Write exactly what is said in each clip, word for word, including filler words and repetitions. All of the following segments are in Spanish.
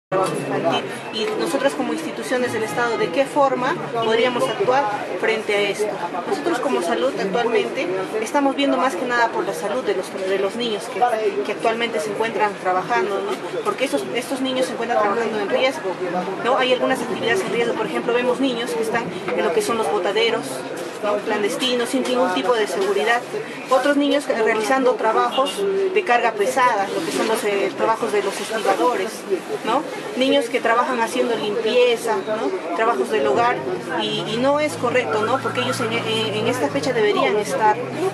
infantil. Y nosotros como instituciones del Estado, ¿de qué forma podríamos actuar frente a esto? Nosotros como salud actualmente estamos viendo más que nada por la salud de los, de los niños que, que actualmente se encuentran trabajando, ¿no? Porque estos, estos niños se encuentran trabajando en riesgo, ¿no? Hay algunas actividades en riesgo, por ejemplo, vemos niños que están en lo que son los botaderos, ¿no? Clandestinos, sin ningún tipo de seguridad. Otros niños realizando trabajos de carga pesada, lo que son los eh, trabajos de los estibadores, ¿no? Niños que trabajan haciendo limpieza, ¿no? Trabajos del hogar, y, y no es correcto, ¿no? Porque ellos en, en, en esta fecha deberían estar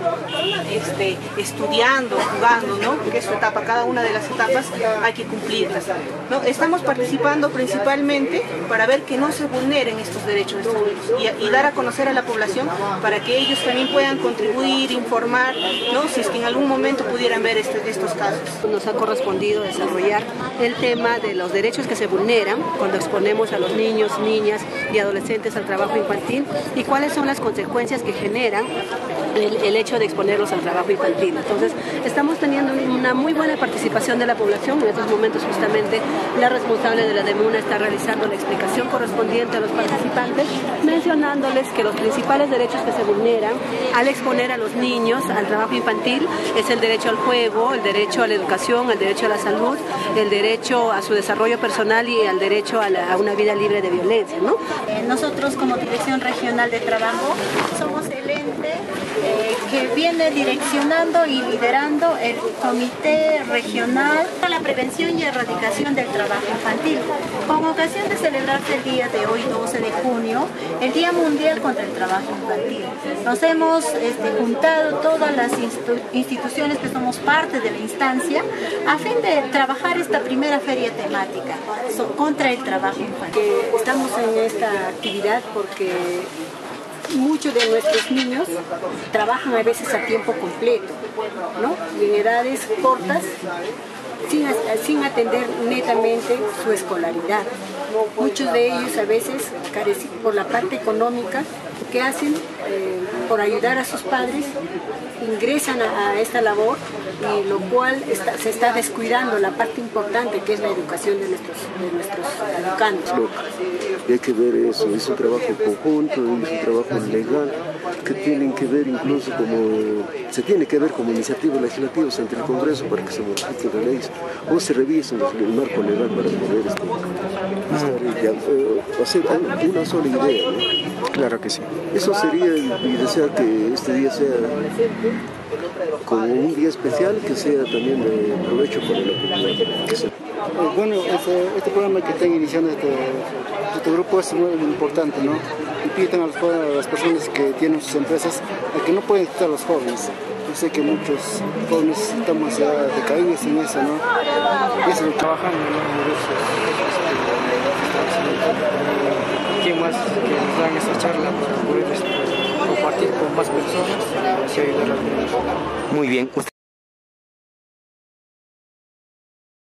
este, estudiando, jugando, ¿no? Porque es su etapa, cada una de las etapas hay que cumplirlas, ¿no? Estamos participando principalmente para ver que no se vulneren estos derechos de estos niños y, y dar a conocer a la población para que ellos también puedan contribuir, informar, ¿no? Si es que en algún momento pudieran ver este, estos casos. Nos ha correspondido desarrollar el tema de los derechos que se vulneran cuando exponemos a los niños, niñas y adolescentes al trabajo infantil y cuáles son las consecuencias que generan el, el hecho de exponerlos al trabajo infantil. Entonces, estamos teniendo una muy buena participación de la población. En estos momentos justamente la responsable de la DEMUNA está realizando la explicación correspondiente a los participantes, mencionándoles que los principales derechos que se vulneran al exponer a los niños al trabajo infantil es el derecho al juego, el derecho a la educación, el derecho a la salud, el derecho a su desarrollo personal y al derecho a, la, a una vida libre de violencia, ¿no? Eh, nosotros como Dirección Regional de Trabajo somos el ente eh, que viene direccionando y liderando el Comité Regional para la Prevención y Erradicación del Trabajo Infantil, con ocasión de celebrarse el día de hoy, doce de junio, el Día Mundial contra el Trabajo Infantil. Nos hemos este, juntado todas las institu instituciones que somos parte de la instancia a fin de trabajar esta primera feria temática so, contra el trabajo infantil. Que estamos en esta actividad porque muchos de nuestros niños trabajan a veces a tiempo completo, ¿no? Y en edades cortas, sin, sin atender netamente su escolaridad. Muchos de ellos a veces, por la parte económica, que hacen eh, por ayudar a sus padres, ingresan a, a esta labor, y lo cual está, se está descuidando la parte importante que es la educación de nuestros, de nuestros educandos. Y hay que ver eso, es un trabajo conjunto, es un trabajo legal, que tienen que ver incluso como, se tiene que ver como iniciativas legislativas ante el Congreso para que se modifiquen las leyes, o se revisen el marco legal para poder este, ya, eh, hacer una sola idea, ¿no? Claro que sí. Eso sería, y desear que este día sea como un día especial, que sea también de provecho para la populación. Bueno, este, este programa que están iniciando este, este grupo es muy importante, ¿no? Y piden a, a las personas que tienen sus empresas a que no pueden estar los jóvenes. Yo sé que muchos jóvenes estamos ya decaídos en eso, ¿no? Y eso es trabajando, ¿no? ¿Quién más que nos dan esta charla para poder compartir con más personas y ayudar a los niños? Muy bien.